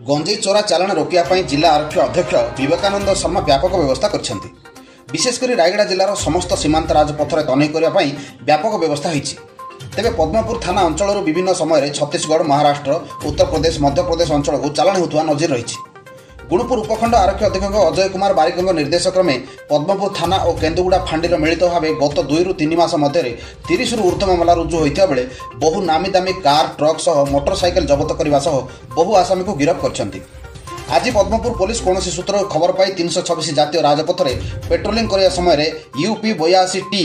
गंजेई चोरा चालाण रोकने जिला आरक्षी अध्यक्ष विवेकानंद शर्मा व्यापक व्यवस्था कर विशेषकर रायगड़ा जिलार समस्त सीमांत राजपथर तनई करने व्यापक व्यवस्था होती। तेज पद्मपुर थाना अंचल विभिन्न समय छत्तीसगढ़, महाराष्ट्र, उत्तर प्रदेश, मध्यप्रदेश अंचल को चालाण होता नजर रही। गुणुपुर उपखंड आरक्षी अधीक्षक अजय कुमार बारिक निर्देश क्रमे पद्मपुर थाना और केन्दुगुड़ा फांडीर मिलित भाव गत 2 ରୁ 3 मास मध्य 30 ରୁ ऊर्ध्व मामला रुजु होता बेले बहु नामी दामी कार, ट्रक सह मोटरसाइकेल जबत करने सह बहु आसामी को गिरफ्त कर। आज पद्मपुर पुलिस कौन सूत्र खबर पाई 326 जातीय राजपथ में पेट्रोलिंग करने समय यूपी 82 टी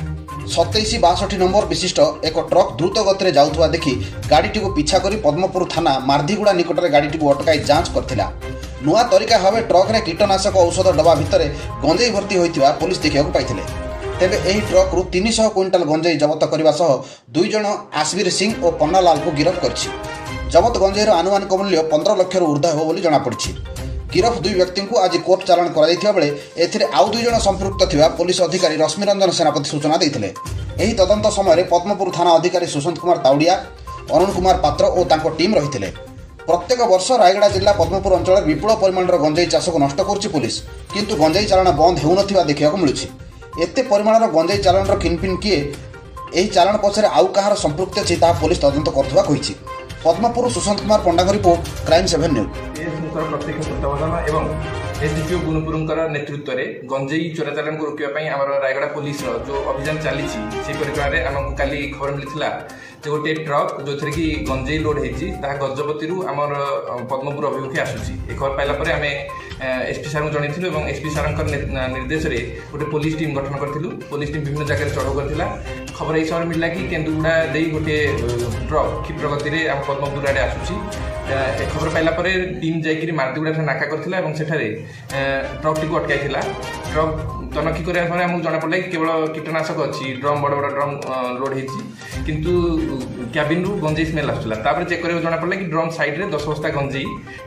2762 नंबर विशिष्ट एक ट्रक द्रुत गति जाऊा देखि गाड़ीटी को पिछा कर पद्मपुर थाना मार्धिगुड़ा निकट में गाड़ीटी को अटकाई जांच करथिला। नुआ तरीका भाव ट्रक रे कीटनाशक औषध डबा भितर गंजेई भर्ती होता पुलिस देखा पाई। तेबे एही ट्रक रु 300 क्विंटाल गंजेई जबत करने सह 2 जन आसबीर सिंह और पन्नालाल को गिरफ्त कर। जबत गंजेईर आनुमानिक मूल्य 15 लाख रु ऊर्ध्व हो जमापड़ी। गिरफ 2 व्यक्ति को आज कोर्ट चालाण कर आउ 2 जन संपृक्त थिबा पुलिस अधिकारी रश्मिरंजन सेनापति सूचना देते। एही तदंत समय पद्मपुर थाना अधिकारी सुशांत कुमार ताउडिया, अरुण कुमार पात्र और तांको टीम रही। प्रत्येक वर्ष रायगड़ा जिला पद्मपुर अंचल विपुल परिमाण गंजेई चाष को नष्ट कर पुलिस, किंतु गंजेई चालाण बंद होउनथिबा देखिବାକୁ मिलुछि। एते परिमाणर गंजेई चालाणर किनपिन किए, एही चालाण पछरे आउ कहार संपृक्त अछि ता पुलिस तदंत करथुवा कहिछि। पद्मपुर सुशांत कुमार पंडाଙ୍କ रिपोर्ट, क्राइम 7 न्यूज। प्रत्यक्ष तत्वावधान एवं एसडीपीओ गुणुपुर नेतृत्व में गंजेई चोरा चालाण को रोकने आम रायगड़ा पुलिस जो अभियान चली परिक्रमा आमको काली खबर मिलता जो गोटे ट्रक जो थे कि गंजेई लोड होती गजपति आम पद्मपुर अभिमुखे आसूसी। खबर पाइला आम एसपी सार को जनइलु और एसपी सार निर्देश में गोटे पुलिस टीम गठन करूँ। पुलिस टीम विभिन्न जगह चढ़ाऊ करथिला। खबर यही समय मिलला कि केन्दुगुड़ा दे गोटे ट्रक क्षिप्र गति आम पद्मपुर आड़े आसूसी। खबर पाइला टीम जाइए मार्दिगुड़ा नाका करथिला और सेठारे ट्रक टी को अटकाई। ट्रक तनखी कराया आमको जना पड़ा कि केवल कीटनाशक अच्छी ड्रम बड़ बड़ ड्रम लोड होती किंतु क्याबिन रु गंजेई स्मेल आसूला। चेक कर जना पड़ा कि ड्रम साइड रे 10 बस्ता गंजेई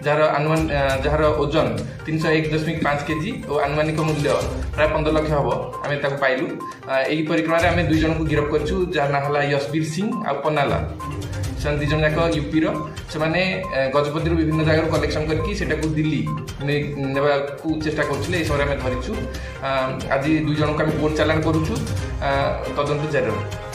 जार ओजन 301.5 केजी और आनुमानिक मूल्य प्राय 15 लाख हम आम पाइलु। यही परिक्रमा आम 2 जन को गिरफ्त करूँ जार ना है यशबीर सिंह आ पन्नालाल। से 2 जन जाक यूपी से गजपति विभिन्न जगह कलेक्शन करके दिल्ली नेबा चेष्टा करते समय आम धरीचु। आज 2 जन को आम कोर्ट चालाण करूँ तदंत जारी।